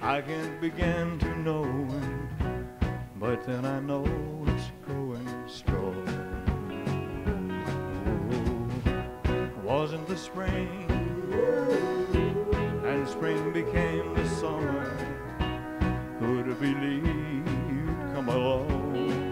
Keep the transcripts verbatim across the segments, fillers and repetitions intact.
I can't begin to know when, but then I know it's going strong. Oh, wasn't the spring, and spring became the summer. Who'd have believed you'd come along?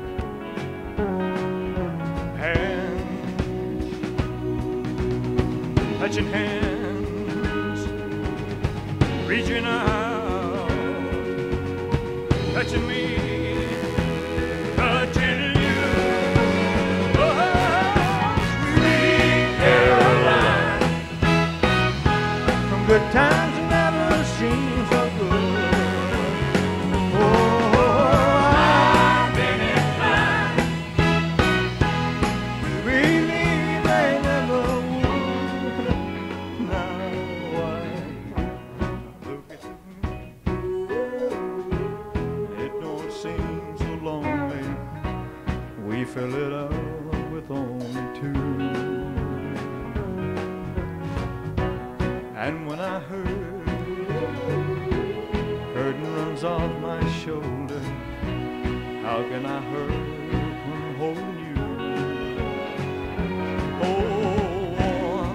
Hands, touching hands, reaching out, touching me, touching you. Oh, sweet Caroline, from good times it never seems so good. Oh, I've been inclined to believe they never would. Now I look at you, it don't seem so lonely. We fill it up with only two. And when I heard curtain runs off my shoulder, how can I hurt when holding you? Oh,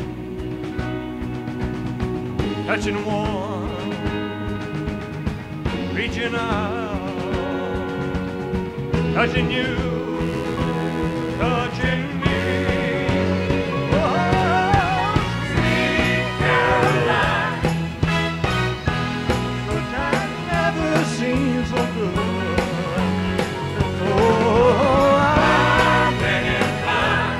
warm, touching one, reaching out, touching you, touching me. Oh, sweet Caroline, good times never seem so good. Oh, I've been inclined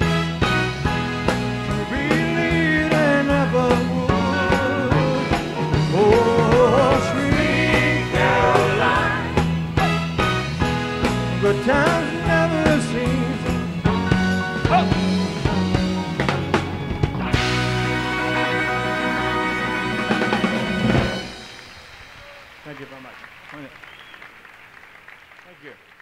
to believe they never would. Oh, sweet Caroline, good times never seem so good. Oh. Thank you very much. Thank you.